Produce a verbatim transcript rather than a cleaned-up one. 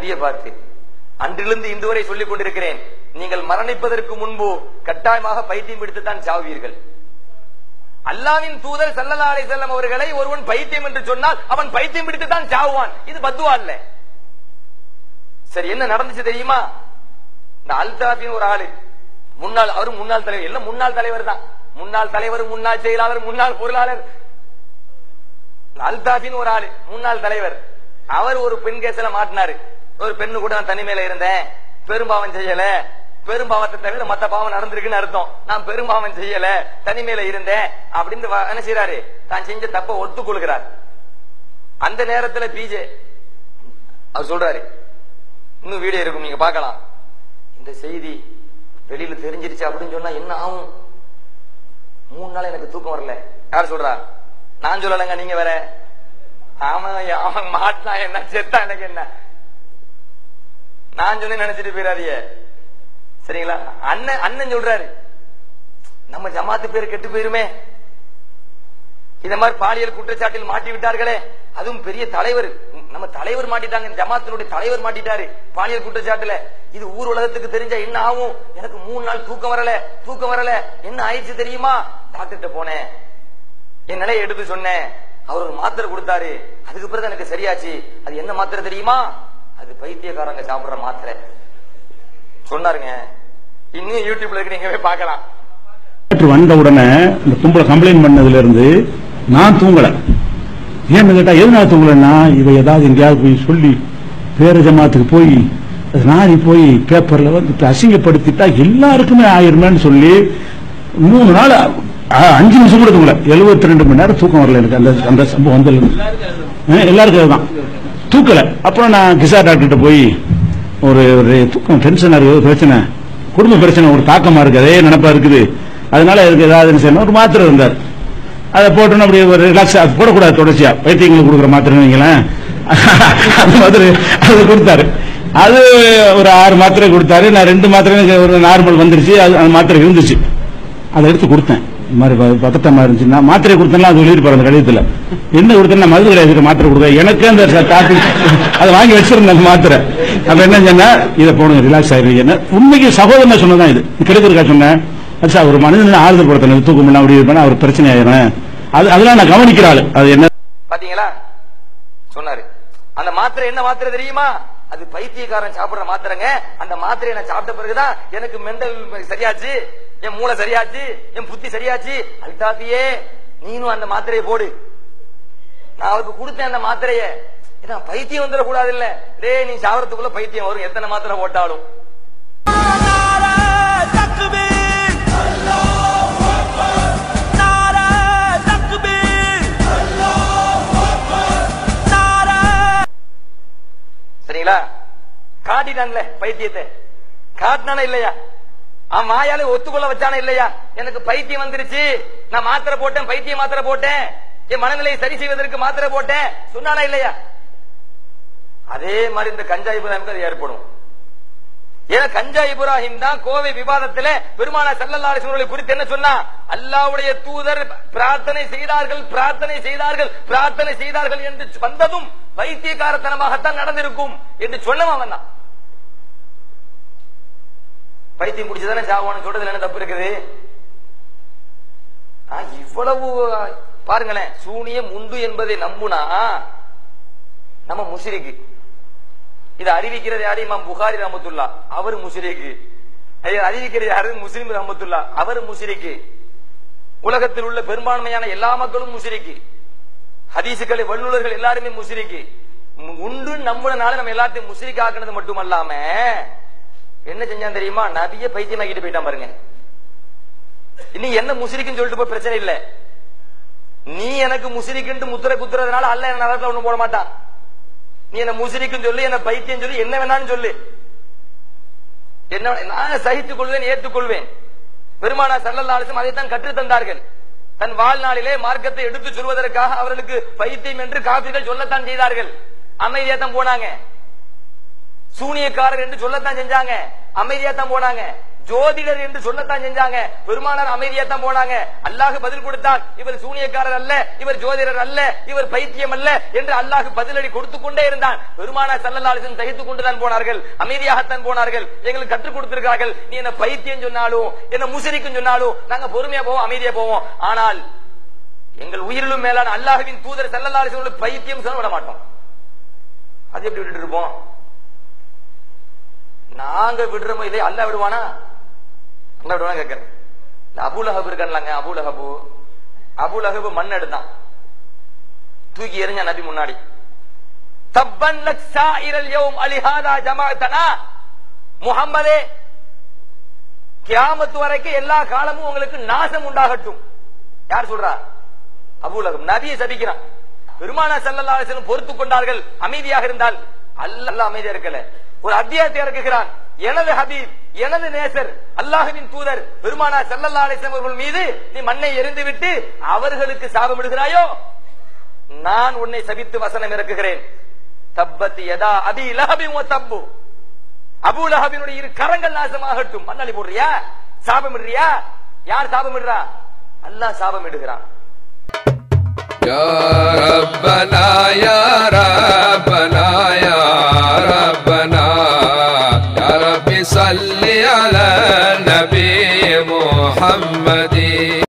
நபியை பார்த்து அன்றிலிருந்து இன்று வரை சொல்லிக் கொண்டிருக்கிறேன், நீங்கள் மரணிப்பதற்கு முன்பு கட்டாயமாக பைத்தியம் பிடித்துத்தான் சாவீர்கள். அல்லாஹ்வின் தூதர் ஸல்லல்லாஹு அலைஹி வஸல்லம் அவர்களை ஒருவன் பைத்தியம் என்று சொன்னால் அவன் பைத்தியம் பிடித்துத்தான் சாவுவான். இது பத்துவா இல்ல. சரி, என்ன நடந்துச்சு தெரியுமா? இந்த அல்தாஃபின் ஒரு ஆளு, முன்னாள் அவரு முன்னாள் தலைவர், எல்லாம் முன்னாள் தலைவர் தான், முன்னாள் தலைவர், முன்னாள் செயலாளர், முன்னாள் பொருளாளர். அல்தாஃபின் ஒரு ஆளு முன்னாள் தலைவர். அவர் ஒரு பெண் கேஸ்ல மாட்டினாரு. ஒரு பெண்ணு கூட நான் தனிமையில இருந்தேன், பெரும்பாவம் செய்யல, பெரும்பாவத்தை தவிர மத்த பாவம் நடந்திருக்குன்னு அர்த்தம், நான் பெரும்பாவம் செய்யல, தனிமையில இருந்தேன் அப்படின்னு என்ன செய்யறாரு, தான் செஞ்ச தப்ப ஒத்துக்கொள்கிறார். அந்த நேரத்துல பிஜே அவர் சொல்றாரு, இன்னும் வீடியோ இருக்கும் நீங்க பார்க்கலாம், இந்த செய்தி வெளியில தெரிஞ்சிருச்சு அப்படின்னு சொன்னா என்ன ஆகும்? மூணு நாள் எனக்கு தூக்கம் வரல. யார் சொல்றா? நான் சொல்லலங்க, நீங்க வேற. அவன் அவன் மாட்டா என்ன, செத்தா எனக்கு என்ன, நான் சொன்ன நினைச்சிட்டு போயிடாதீங்க, சரிங்களா? அண்ணன் அண்ணன் சொல்றாரு, நம்ம ஜமாத்து பேர் கெட்டு போயிருமே, இந்த மாதிரி பாலியல் குற்றச்சாட்டில் மாட்டி விட்டார்களே, அதுவும் பெரிய தலைவர், நம்ம தலைவர் மாட்டிட்டாங்க, ஜமாத்தினுடைய தலைவர் மாட்டிட்டாரு பாலியல் குற்றச்சாட்டுல, இது ஊர் உலகத்துக்கு தெரிஞ்சா என்ன ஆகும்? எனக்கு மூணு நாள் தூக்கம் வரல, தூக்கம் வரல, என்ன ஆயிடுச்சு தெரியுமா? டாக்டர்கிட்ட போனேன், என் நிலையை எடுத்து சொன்னேன், அவர் ஒரு மாத்திரை கொடுத்தாரு, அதுக்கு பிறகு எனக்கு சரியாச்சு. அது என்ன மாத்திரை தெரியுமா? அது பைத்தியக்காரங்க சாப்பிடுற மாத்திரை சொன்னாருங்க. இன்னும் யூடியூப்ல இருக்கு, நீங்க போய் பார்க்கலாம். வந்த உடனே இந்த கும்பல கம்ப்ளைண்ட் பண்ணதுல இருந்து நான் தூங்கல. ஏன்னு கேட்டா எதுனா தூங்கலன்னா, இவ ஏதாவது எங்கேயாவது போய் சொல்லி பேர ஜமாத்துக்கு போய் நாரி போய் பேப்பர்ல வந்து அசிங்கப்படுத்திட்டா எல்லாருக்குமே ஆயிருமேன்னு சொல்லி மூணு நாள் அஞ்சு நிமிஷம் கூட தூங்கல. எழுபத்தி ரெண்டு மணி நேரம் தூக்கம் வரல எனக்கு. அந்த அந்த சம்பவம் வந்து எல்லாருக்கும் அதுதான் தூக்கல. அப்புறம் நான் கிசா டாக்டர்கிட்ட போய் ஒரு ஒரு தூக்கம் டென்ஷனா இருக்கு, பிரச்சனை, குடும்ப பிரச்சனை, ஒரு தாக்கமா இருக்கு, அதே நினைப்பா இருக்குது, அதனால இதுக்கு ஏதாவது செய்யணும். ஒரு மாத்திரை இருந்தார், அதை போட்டோன்னு அப்படி ஒரு ரிலாக்ஸ், அது போடக்கூடாது தொடர்ச்சியா, பைத்தியங்களுக்கு கொடுக்குற மாத்திரை வைங்களேன், அது மாதிரி அது கொடுத்தாரு. அது ஒரு ஆறு மாத்திரை கொடுத்தாரு. நான் ரெண்டு மாத்திரை ஒரு நார்மல் வந்துருச்சு, அது அந்த மாத்திரை இருந்துச்சு, அதை எடுத்து கொடுத்தேன். இந்த மாதிரி பதட்டமா இருந்துச்சு, நான் மாத்திரை கொடுத்தேன்னா அது எழுதிருப்பாரு அந்த கடிதத்தில், என்ன கொடுத்தேன், நான் மருந்து கிடையாது மாத்திரை கொடுத்தேன், எனக்கு அந்த டாபிக் அதை வாங்கி வச்சிருந்தேன் அந்த மாத்திரை. அப்ப என்ன சொன்னா, இதை போடுங்க ரிலாக்ஸ் ஆயிருவீங்க. உண்மைக்கு சகோதரன் சொன்னதான் இது, கிடைக்கிறக்கா சொன்னேன். அச்சா ஒரு மனிதன் ஆறுதல் படுத்தணும், தூக்கம் பண்ண அப்படி இருப்பேன், அவர் பிரச்சனை ஆயிரும், அது அதெல்லாம் நான் கவனிக்கிறாள். அது என்ன பாத்தீங்களா சொன்னாரு. அந்த மாத்திரை என்ன மாத்திரை தெரியுமா? அது பைத்தியக்காரன் சாப்பிடுற மாத்திரைங்க. அந்த மாத்திரையை நான் சாப்பிட்ட பிறகுதான் எனக்கு மெண்டல் சரியாச்சு, என் மூளை சரியாச்சு, என் புத்தி சரியாச்சு. அல்தாஃபியே நீனும் அந்த மாத்திரையை போடு. நான் அவருக்கு கொடுத்தேன் அந்த மாத்திரையை. பைத்தியம் வந்துட கூடாது இல்ல, டே நீ சாவறதுக்குள்ள பைத்தியம் வரும் எத்தனை மாத்திரை போட்டாலும். சரிங்களா? காட்டிட்டான்ல பைத்தியத்தை, காட்டினானே இல்லையா? அவன் மாயால ஒத்துக்கொள்ள வச்சானே இல்லையா? எனக்கு பைத்தியம் வந்துருச்சு, நான் மாத்திரை போட்டேன், பைத்திய மாத்திரை போட்டேன், என் மனநிலையை சரி செய்வதற்கு மாத்திரை போட்டேன் சொன்னானா இல்லையா? அதே மாதிரி இந்த கஞ்சா இப்ராஹிமுக்கு அது ஏற்படும். ஏன்னா கஞ்சா இப்ராஹிம் தான் கோவை விவாதத்துல பெருமானார் ஸல்லல்லாஹு அலைஹி வஸல்லம் குறித்து என்ன சொன்னா, அல்லாஹ்வுடைய தூதர் பிரார்த்தனை செய்தார்கள், பிரார்த்தனை செய்தார்கள், பிரார்த்தனை செய்தார்கள் என்று வந்ததும் பைத்தியக்காரத்தனமாகத்தான் நடந்திருக்கும் என்று சொன்னவன் தான். பைத்தியம் குடிச்சதானே சாவான்னு சொல்றதுல என்ன தப்பு இருக்குது? இவ்வளவு பாருங்களேன், சூனியம் உண்டு என்பதை நம்புனா நம்ம முஷ்ரிக்கு. இதை அறிவிக்கிறது யாரு? இமாம் புகாரி ரஹ்மத்துல்லா, அவர் முஷ்ரிக்கு. அறிவிக்கிறது யாரு? முஸ்லிம் ரஹ்மத்துல்லா, அவர் முஷ்ரிக்கு. உலகத்தில் உள்ள பெரும்பான்மையான எல்லா மக்களும் முஷ்ரிக்கு. ஹதீசுகளை வல்லுநர்கள் எல்லாருமே முஷ்ரிக்கு. உண்டு நம்புறதுனால நம்ம எல்லாத்தையும் முஷ்ரிக் ஆக்குனது மட்டுமல்லாம என்ன செஞ்சான் தெரியுமா? நபியை பைத்தியமாக்கிட்டு போயிட்டான் பாருங்க. இனி என்ன முஷ்ரிக்குன்னு சொல்லிட்டு போய் பிரச்சனை இல்ல, நீ எனக்கு முஷ்ரிக்குன்னு முத்திரை குத்துறதுனால அல்ல என்ன நரகத்துல ஒண்ணும் போட மாட்டான். நீ என்ன முஷ்ரிக்குன்னு சொல்லி, என்ன பைத்தியம் சொல்லி, என்ன வேணாலும் சொல்லு, என்ன நான் சகித்துக் கொள்வேன், ஏற்றுக்கொள்வேன். பெருமானார் ஸல்லல்லாஹு அலைஹி வஸல்லம் அதைத்தான் கற்றுத் தந்தார்கள். தன் வாழ்நாளிலே மார்க்கத்தை எடுத்து சொல்வதற்காக அவர்களுக்கு பைத்தியம் என்று காபிர்கள் சொல்லத்தான் செய்தார்கள், அமைதியா தான் போனாங்க. சூனியக்காரர் என்று சொல்லத்தான் செஞ்சாங்க, அமைதியா தான் போனாங்க. ஜோதிடர் என்று சொல்லத்தான் செஞ்சாங்க. பெருமானார் அமைதியாத்தான் போனாங்க. அல்லாஹ் பதில் கொடுத்தான், இவர் சூனியக்காரர் அல்ல, இவர் ஜோதிடர் அல்ல, இவர் பைத்தியம் அல்ல என்று அல்லாஹ் பதிலடி கொடுத்து கொண்டே இருந்தான். பெருமானார் ஸல்லல்லாஹு அலைஹி வஸல்லம் சகித்துக் கொண்டுதான் போனார்கள், அமைதியாகத்தான் போனார்கள். எங்களுக்கு கற்றுக் கொடுத்திருக்கிறார்கள், நீ என்ன பைத்தியம் சொன்னாலும் என்ன முஸ்ரிக்குன்னு சொன்னாலும் நாங்க பொறுமையா போவோம், அமைதியா போவோம். ஆனால் எங்கள் உயிரிலும் மேலான அல்லாஹ்வின் தூதர் ஸல்லல்லாஹு அலைஹி வஸல்லம் பைத்தியம் சொல்ல விட மாட்டோம். அது எப்படி விட்டுட்டு இருப்போம்? நாங்க விடுறோமோ இதை அல்லாஹ் விடுவானா? அல்லாஹ் விடுவானா கேட்கிறேன். அபூலஹப் இருக்கான்லங்க, அபூலஹப் அபூலஹப் மண் எடுத்தான், தூக்கி எறிஞ்ச நபி முன்னாடி. தப்பன் லக் சாயிரல் யௌம் அலிஹாதா ஜமாஅத்தனா, முஹம்மதே கியாமத் வரைக்கும் எல்லா காலமும் உங்களுக்கு நாசம் உண்டாகட்டும். யார் சொல்றா? அபூலஹப் நபியை சபிக்கிறான். பெருமானார் ஸல்லல்லாஹு அலைஹி வஸல்லம் பொறுத்துக் கொண்டார்கள், அமைதியாக இருந்தால். அல்லாஹ் அமைதியா இருக்கல, ஒரு அத்தியாயத்தை இறக்குகிறான். எனது ஹபீப், எனது நேசர், அல்லாஹ்வின் தூதர் பெருமானார் ஸல்லல்லாஹு அலைஹி வஸல்லம் அவர்கள் மீது நீ மண்ணை எறிந்து விட்டு அவர்களுக்கு சாபமிடுகிறாயோ, நான் உன்னை சபித்து வசனம் இறக்குகிறேன். தப்பத் யதா அபி லஹபின் வ தப்பு, அபூ லஹபினுடைய இரு கரங்கள் நாசமாகட்டும். மண்ணாளி போடுறியா? சாபமிடுறியா? யார் சாபமிடுறா? அல்லாஹ் சாபமிடுகிறான். யா ரப்பனா யா ரப்பனா யா ரப்பனா யா ரப்பி ஸல்லி அலா நபி முஹம்மதி